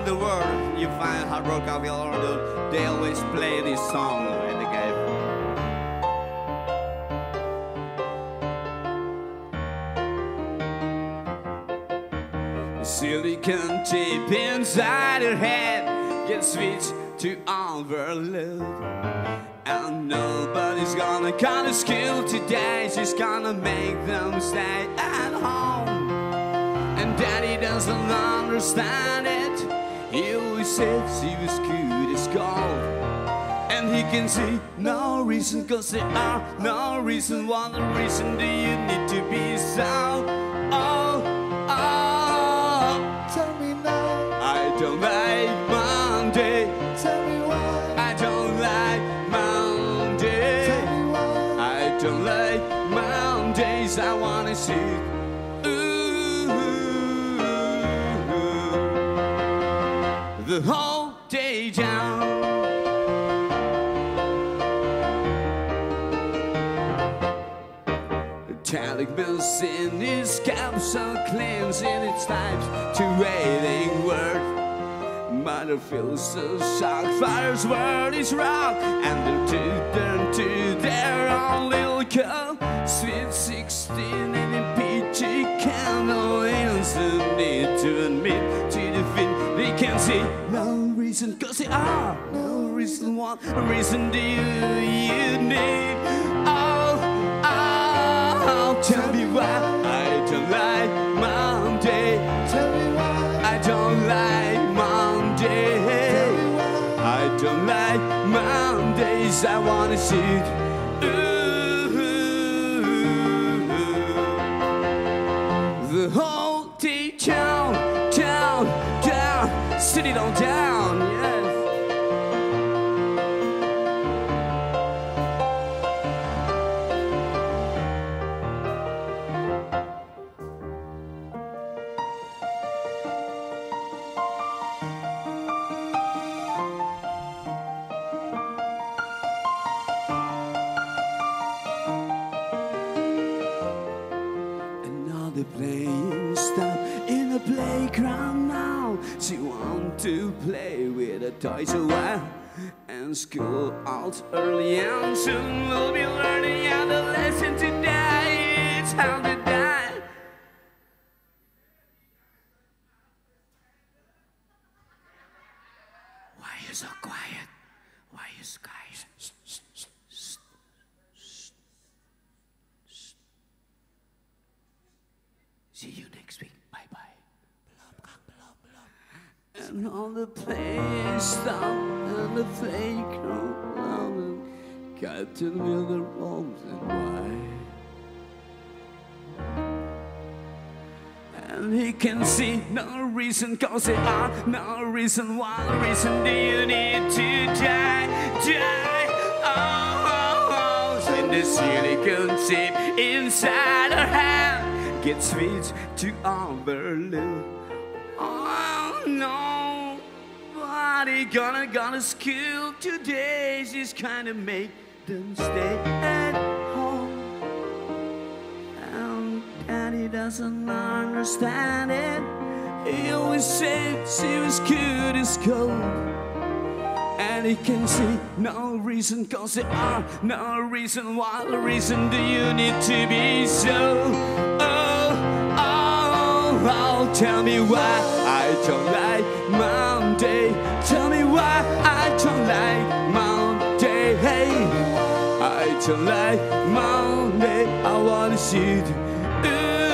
the world you find hard rock out here, they always play this song in the game. Silicon chip inside her head gets switched to overload, and nobody's gonna call the school today. She's gonna make them stay at home, and daddy doesn't understand it. He always said she was good as gold, and he can see no reason, cause there are no reason. What reason do you need to be so? Tell me now. I don't like Monday. Tell me why. I don't like Monday. Tell me why. I don't like Mondays. I wanna sit the whole day down. Telecman's in his capsule, cleansing its types to waiting word. Mother feels so shocked, father's word is rock, and they're to turn to their own little girl. Sweet 16 in a peachy candle, innocent need to admit to the thing they can't see. No reason, cause they are no reason. What reason do you need? Tell me why I don't like Monday. Tell me why. I don't like Monday. Tell me why. I don't like Mondays. I wanna sit the whole day down, down, down, sit it on down, yes. They're playing stuff in the playground now. She wants to play with the toys a while, and school out early, and soon we'll be learning how the lesson today. It's how to die. Why are you so quiet? Why are you so quiet? See you next week. Bye-bye. And all the playing stuff and the playground, Captain Miller Bombs and why? And he can see no reason, cause there are no reason. What reason do you need to die? Die. Oh, in the silicon chip inside her hand gets switched to overload. Oh no, nobody gonna go to school today. She's kinda make them stay at home, and daddy doesn't understand it. He always said she was good as gold, and he can see no reason, cause there are no reason. What reason do you need to be so? Oh, tell me why I don't like Monday. Tell me why I don't like Monday. Hey, I don't like Monday. I wanna see you.